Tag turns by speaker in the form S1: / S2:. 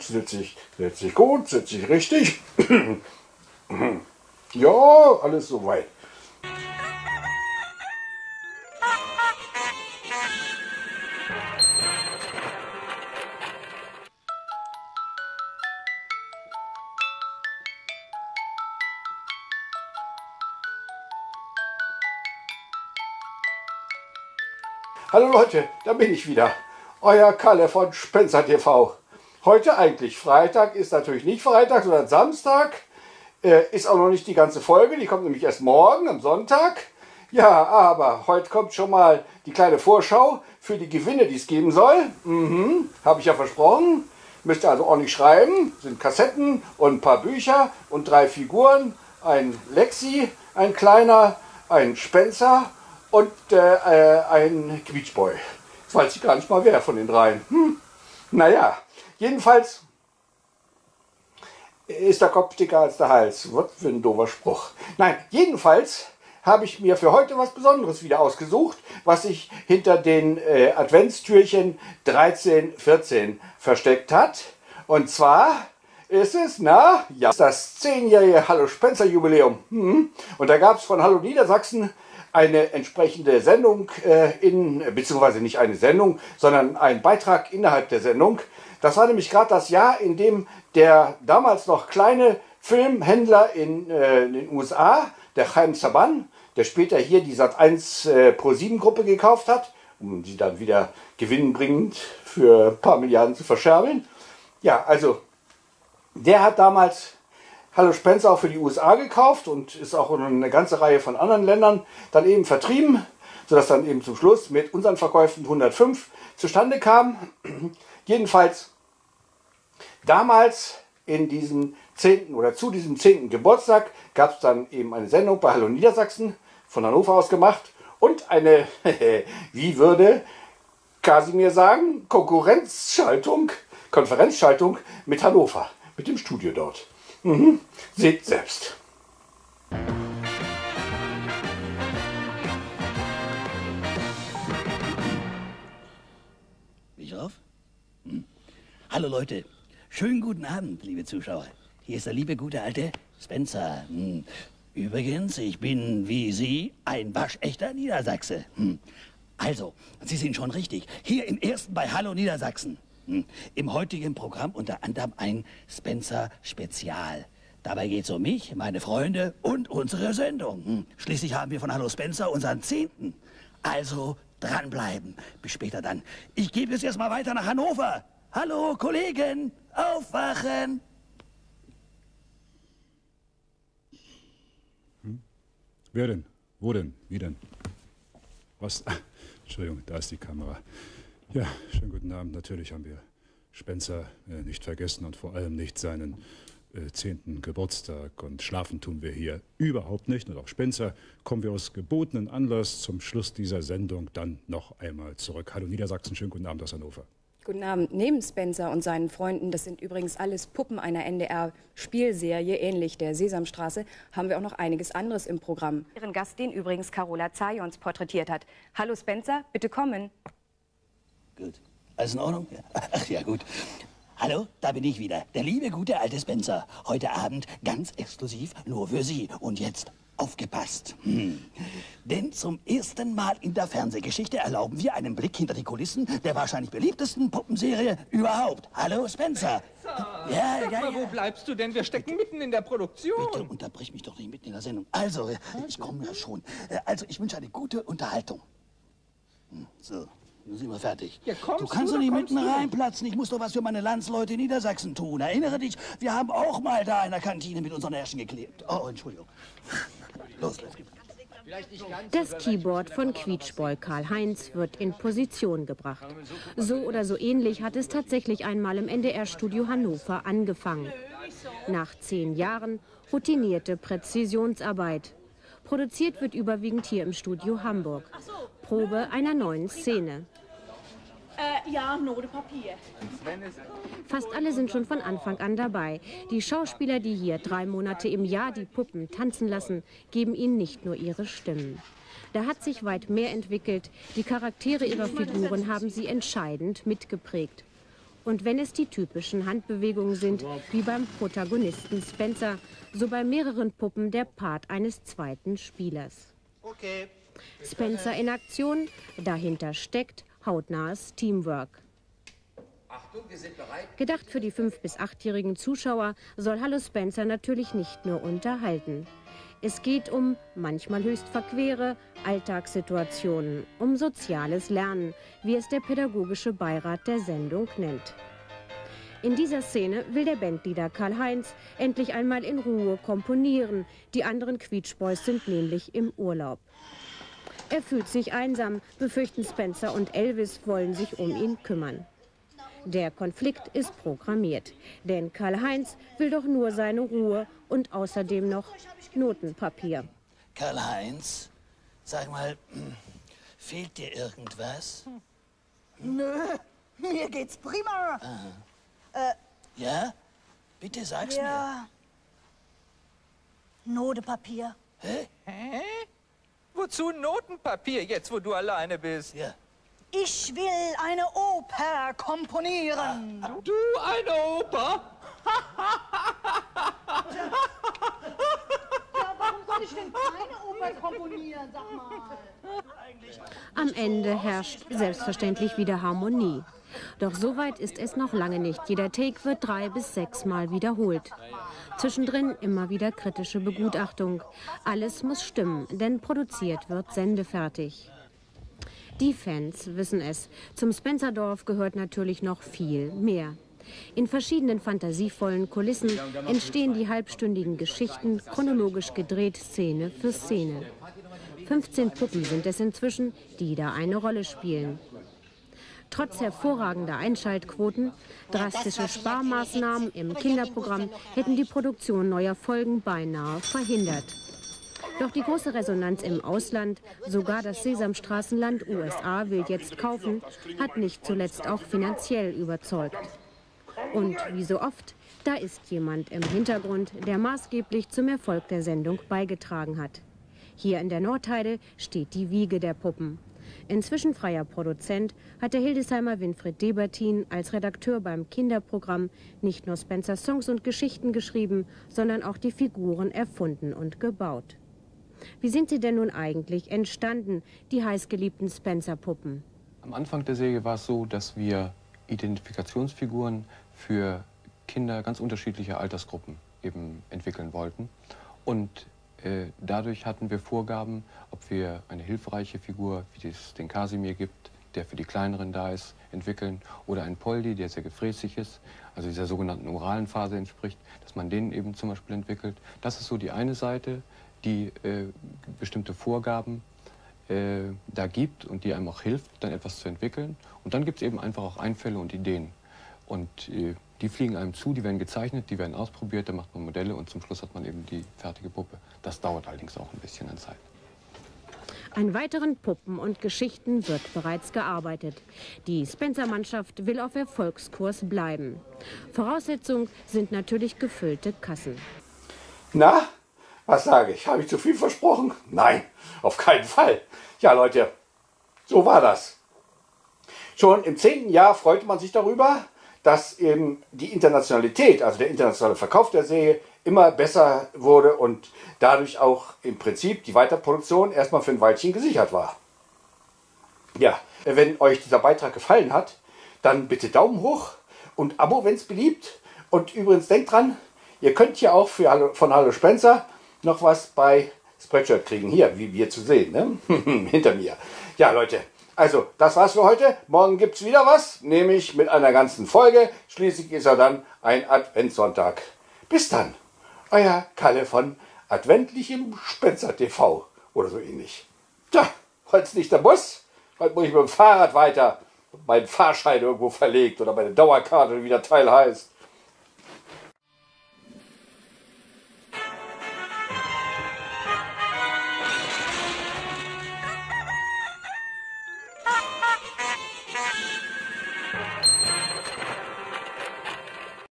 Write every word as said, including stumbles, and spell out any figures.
S1: gut, sitze ich, sitze ich gut, sitze ich richtig. Ja, alles soweit. Hallo Leute, da bin ich wieder. Euer Kalle von Spencer T V. Heute eigentlich Freitag, ist natürlich nicht Freitag, sondern Samstag. Äh, ist auch noch nicht die ganze Folge, die kommt nämlich erst morgen am Sonntag. Ja, aber heute kommt schon mal die kleine Vorschau für die Gewinne, die es geben soll. Mhm, habe ich ja versprochen. Müsst ihr also ordentlich schreiben. Sind Kassetten und ein paar Bücher und drei Figuren. Ein Lexi, ein kleiner, ein Spencer und äh, ein Quietschboy. Jetzt weiß ich gar nicht mal wer von den dreien. Hm. Naja, jedenfalls ist der Kopf dicker als der Hals. Was für ein doofer Spruch. Nein, jedenfalls habe ich mir für heute was Besonderes wieder ausgesucht, was sich hinter den äh, Adventstürchen dreizehn, vierzehn versteckt hat. Und zwar ist es, na, ja, das zehnjährige Hallo Spencer Jubiläum. Hm. Und da gab es von Hallo Niedersachsen eine entsprechende Sendung, äh, in, beziehungsweise nicht eine Sendung, sondern ein Beitrag innerhalb der Sendung. Das war nämlich gerade das Jahr, in dem der damals noch kleine Filmhändler in, äh, in den U S A, der Chaim Saban, der später hier die Sat eins äh, Pro sieben Gruppe gekauft hat, um sie dann wieder gewinnbringend für ein paar Milliarden zu verscherbeln. Ja, also der hat damals Hallo Spencer auch für die U S A gekauft und ist auch in eine ganze Reihe von anderen Ländern dann eben vertrieben, sodass dann eben zum Schluss mit unseren Verkäufen hundertfünf zustande kam. Jedenfalls damals in diesem zehnten oder zu diesem zehnten Geburtstag gab es dann eben eine Sendung bei Hallo Niedersachsen von Hannover aus gemacht und eine, wie würde Kasimir sagen, Konkurrenzschaltung, Konferenzschaltung mit Hannover, mit dem Studio dort. Mhm. Seht selbst.
S2: Bin ich drauf? Hm. Hallo Leute, schönen guten Abend, liebe Zuschauer. Hier ist der liebe, gute alte Spencer. Hm. Übrigens, ich bin, wie Sie, ein waschechter Niedersachse. Hm. Also, Sie sind schon richtig. Hier im ersten bei Hallo Niedersachsen. Hm. Im heutigen Programm unter anderem ein Spencer-Spezial. Dabei geht es um mich, meine Freunde und unsere Sendung. Hm. Schließlich haben wir von Hallo Spencer unseren zehnten. Also dranbleiben. Bis später dann. Ich gebe es erstmal weiter nach Hannover. Hallo Kollegen, aufwachen!
S3: Hm? Wer denn? Wo denn? Wie denn? Was? Ah, Entschuldigung, da ist die Kamera. Ja, schönen guten Abend. Natürlich haben wir Spencer äh, nicht vergessen und vor allem nicht seinen äh, zehnten Geburtstag. Und schlafen tun wir hier überhaupt nicht. Und auch Spencer kommen wir aus gebotenen Anlass zum Schluss dieser Sendung dann noch einmal zurück. Hallo Niedersachsen, schönen guten Abend aus Hannover.
S4: Guten Abend. Neben Spencer und seinen Freunden, das sind übrigens alles Puppen einer N D R-Spielserie, ähnlich der Sesamstraße, haben wir auch noch einiges anderes im Programm. Ihren Gast, den übrigens Carola Zajons porträtiert hat. Hallo Spencer, bitte kommen.
S2: Gut. Alles in Ordnung? Ja. Ach ja, gut. Hallo, da bin ich wieder. Der liebe, gute alte Spencer. Heute Abend ganz exklusiv nur für Sie. Und jetzt aufgepasst. Hm. Denn zum ersten Mal in der Fernsehgeschichte erlauben wir einen Blick hinter die Kulissen der wahrscheinlich beliebtesten Puppenserie überhaupt. Hallo, Spencer.
S5: Spencer.
S2: Ja,
S5: Sag
S2: ja,
S5: mal,
S2: ja.
S5: wo bleibst du denn? Wir stecken mitten in der Produktion.
S2: Bitte unterbrich mich doch nicht mitten in der Sendung. Also, ich komme ja schon. Also, ich wünsche eine gute Unterhaltung. Hm, so. Nun sind wir fertig.
S5: Ja, kommst
S2: du kannst
S5: du,
S2: doch nicht
S5: kommst
S2: mitten
S5: du?
S2: reinplatzen. Ich muss doch was für meine Landsleute in Niedersachsen tun. Erinnere dich, wir haben auch mal da in der Kantine mit unseren Herrschen geklebt. Oh, Entschuldigung. Los, los.
S6: Das Keyboard von Quietschboy Karl-Heinz wird in Position gebracht. So oder so ähnlich hat es tatsächlich einmal im N D R-Studio Hannover angefangen. Nach zehn Jahren routinierte Präzisionsarbeit. Produziert wird überwiegend hier im Studio Hamburg. Probe einer neuen Szene.
S7: Äh, ja, Note Papier.
S6: Fast alle sind schon von Anfang an dabei. Die Schauspieler, die hier drei Monate im Jahr die Puppen tanzen lassen, geben ihnen nicht nur ihre Stimmen. Da hat sich weit mehr entwickelt. Die Charaktere ihrer Figuren haben sie entscheidend mitgeprägt. Und wenn es die typischen Handbewegungen sind, wie beim Protagonisten Spencer, so bei mehreren Puppen der Part eines zweiten Spielers.
S8: Okay.
S6: Spencer in Aktion, dahinter steckt hautnahes Teamwork.
S8: Achtung, wir sind bereit.
S6: Gedacht für die fünf- bis achtjährigen Zuschauer soll Hallo Spencer natürlich nicht nur unterhalten. Es geht um manchmal höchst verquere Alltagssituationen, um soziales Lernen, wie es der pädagogische Beirat der Sendung nennt. In dieser Szene will der Bandleader Karl-Heinz endlich einmal in Ruhe komponieren. Die anderen Quietschboys sind nämlich im Urlaub. Er fühlt sich einsam, befürchten Spencer und Elvis wollen sich um ihn kümmern. Der Konflikt ist programmiert, denn Karl-Heinz will doch nur seine Ruhe und außerdem noch Notenpapier.
S2: Karl-Heinz, sag mal, fehlt dir irgendwas?
S9: Nö, mir geht's prima.
S2: Äh, ja? Bitte sag's
S9: ja. mir. Notenpapier.
S2: Hä?
S5: Hä? Wozu Notenpapier, jetzt wo du alleine bist?
S2: Ja.
S9: Ich will eine Oper komponieren.
S5: Ah, du eine Oper?
S9: Ja, warum soll ich denn keine Oper komponieren, sag mal?
S6: Am Ende herrscht selbstverständlich wieder Harmonie. Doch so weit ist es noch lange nicht. Jeder Take wird drei bis sechs Mal wiederholt. Zwischendrin immer wieder kritische Begutachtung. Alles muss stimmen, denn produziert wird sendefertig. Die Fans wissen es. Zum Spencerdorf gehört natürlich noch viel mehr. In verschiedenen fantasievollen Kulissen entstehen die halbstündigen Geschichten chronologisch gedreht, Szene für Szene. fünfzehn Puppen sind es inzwischen, die da eine Rolle spielen. Trotz hervorragender Einschaltquoten, drastische Sparmaßnahmen im Kinderprogramm hätten die Produktion neuer Folgen beinahe verhindert. Doch die große Resonanz im Ausland, sogar das Sesamstraßenland U S A will jetzt kaufen, hat nicht zuletzt auch finanziell überzeugt. Und wie so oft, da ist jemand im Hintergrund, der maßgeblich zum Erfolg der Sendung beigetragen hat. Hier in der Nordheide steht die Wiege der Puppen. Inzwischen freier Produzent hat der Hildesheimer Winfried Debertin als Redakteur beim Kinderprogramm nicht nur Spencers Songs und Geschichten geschrieben, sondern auch die Figuren erfunden und gebaut. Wie sind sie denn nun eigentlich entstanden, die heißgeliebten Spencer-Puppen?
S10: Am Anfang der Serie war es so, dass wir Identifikationsfiguren für Kinder ganz unterschiedlicher Altersgruppen eben entwickeln wollten. Und äh, dadurch hatten wir Vorgaben, ob wir eine hilfreiche Figur, wie es den Kasimir gibt, der für die Kleineren da ist, entwickeln, oder einen Poldi, der sehr gefräßig ist, also dieser sogenannten oralen Phase entspricht, dass man den eben zum Beispiel entwickelt. Das ist so die eine Seite, die äh, bestimmte Vorgaben äh, da gibt und die einem auch hilft, dann etwas zu entwickeln. Und dann gibt es eben einfach auch Einfälle und Ideen. Und äh, die fliegen einem zu, die werden gezeichnet, die werden ausprobiert, da macht man Modelle und zum Schluss hat man eben die fertige Puppe. Das dauert allerdings auch ein bisschen an Zeit.
S6: An weiteren Puppen und Geschichten wird bereits gearbeitet. Die Spencer-Mannschaft will auf Erfolgskurs bleiben. Voraussetzung sind natürlich gefüllte Kassen.
S1: Na? Was sage ich? Habe ich zu viel versprochen? Nein, auf keinen Fall. Ja, Leute, so war das. Schon im zehnten Jahr freute man sich darüber, dass eben die Internationalität, also der internationale Verkauf der Serie, immer besser wurde und dadurch auch im Prinzip die Weiterproduktion erstmal für ein Weilchen gesichert war. Ja, wenn euch dieser Beitrag gefallen hat, dann bitte Daumen hoch und Abo, wenn es beliebt. Und übrigens denkt dran, ihr könnt hier auch für Hallo, von Hallo Spencer noch was bei Spreadshirt kriegen. Hier, wie wir zu sehen, ne? Hinter mir. Ja, Leute, also das war's für heute. Morgen gibt's wieder was, nämlich mit einer ganzen Folge. Schließlich ist ja dann ein Adventssonntag. Bis dann, euer Kalle von Adventlichem Spencer T V oder so ähnlich. Tja, heute ist nicht der Bus, heute muss ich mit dem Fahrrad weiter. Mein Fahrschein irgendwo verlegt oder meine Dauerkarte, wie der Teil heißt.